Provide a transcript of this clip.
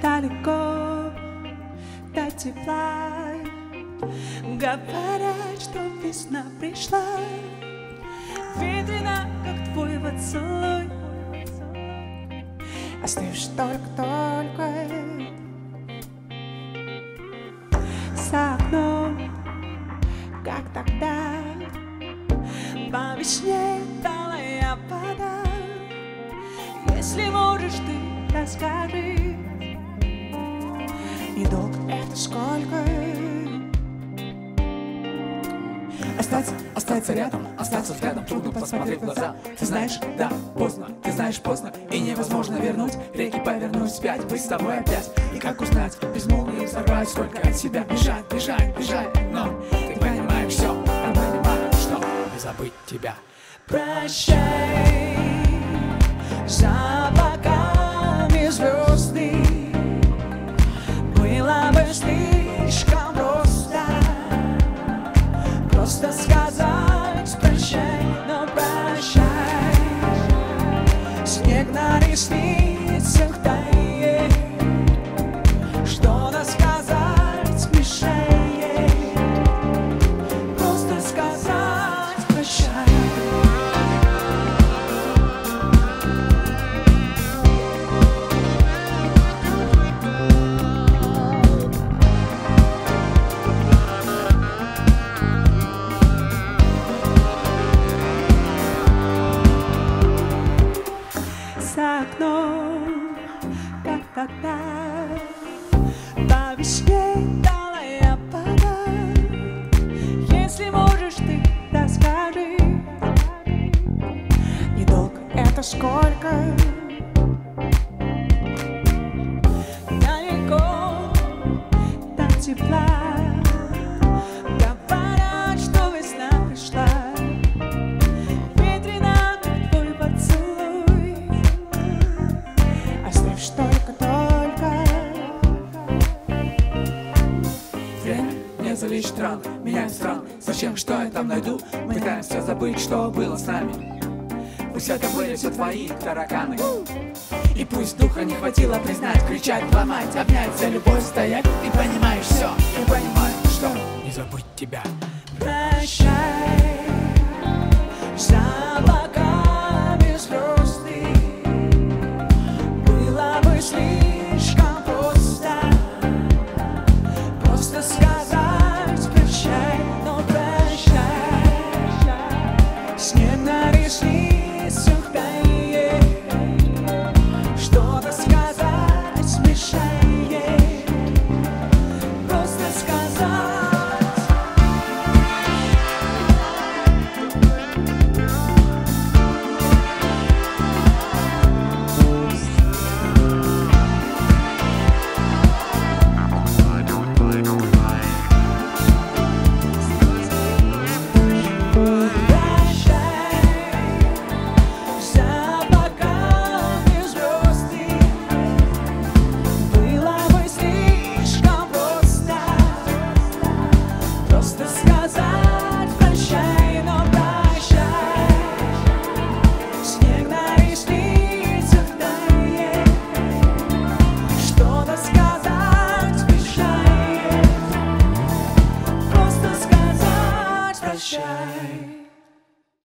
далеко до тепла. Говорят, что весна пришла, ветрена, как твой поцелуй. Остаешь только за окном, как тогда. По весне талая вода. Если можешь, ты расскажи, и долг это сколько? Остаться рядом, остаться взглядом, трудно посмотреть в глаза. Ты знаешь, да, поздно, ты знаешь, поздно, и невозможно вернуть реки, повернуть вспять, быть с тобой опять. И как узнать, без молнии взорвать, сколько от себя бежать, но ты понимаешь все, я понимаю, что не забыть тебя. Прощай, за облаками звезды, было бы слишком просто сказать прощай, но прощай. Снег на ресницах тает, что-то сказать мешает, просто сказать прощай. За окном, как тогда, по весне талая вода. Если можешь, ты расскажи, и долг это сколько? Далеко до тепла. Говорят, что весна пришла, ветрена, как твой поцелуй. Оставь только Время не залечит ран, меняем стран. Зачем, что я там найду? Мы пытаемся забыть, что было с нами. Пусть это были все твои тараканы, и пусть духа не хватило признать, кричать, ломать, обнять, за любовь стоять. Ты понимаешь все, я понимаю, что не забыть тебя. прощай, за облаками звезды, было бы слишком просто сказать прощай, но прощай. Снег на ресницах тает, что-то сказать мешает, просто сказать. Просто сказать прощай, но прощай. Снег на ресницах тает, что-то сказать мешает, просто сказать прощай.